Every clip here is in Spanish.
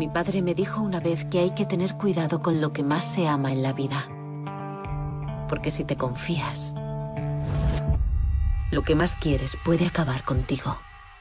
Mi padre me dijo una vez que hay que tener cuidado con lo que más se ama en la vida. Porque si te confías, lo que más quieres puede acabar contigo.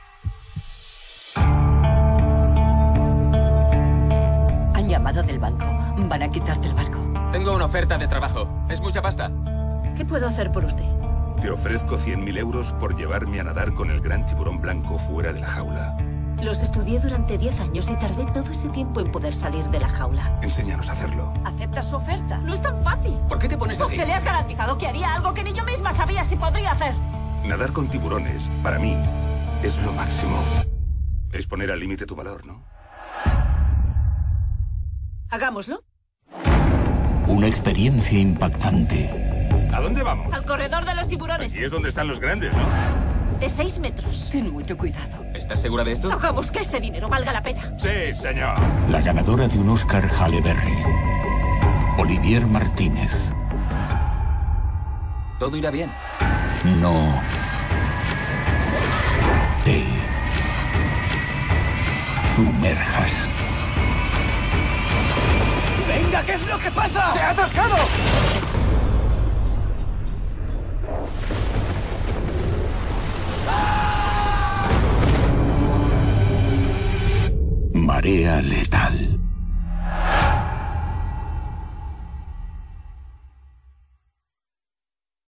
Han llamado del banco. Van a quitarte el barco. Tengo una oferta de trabajo. ¿Es mucha pasta? ¿Qué puedo hacer por usted? Te ofrezco 100.000 euros por llevarme a nadar con el gran tiburón blanco fuera de la jaula. Los estudié durante 10 años y tardé todo ese tiempo en poder salir de la jaula. Enséñanos a hacerlo. ¿Aceptas su oferta? No es tan fácil. ¿Por qué te pones así? Porque le has garantizado que haría algo que ni yo misma sabía si podría hacer. Nadar con tiburones, para mí, es lo máximo. Es poner al límite tu valor, ¿no? Hagámoslo. Una experiencia impactante. ¿A dónde vamos? Al corredor de los tiburones. Aquí es donde están los grandes, ¿no? De 6 metros. Ten mucho cuidado. ¿Estás segura de esto? Hagamos que ese dinero valga la pena. Sí, señor. La ganadora de un Oscar Halle Berry, Olivier Martínez. Todo irá bien. No te sumerjas. ¡Venga! ¿Qué es lo que pasa? ¡Se ha atascado! Marea letal.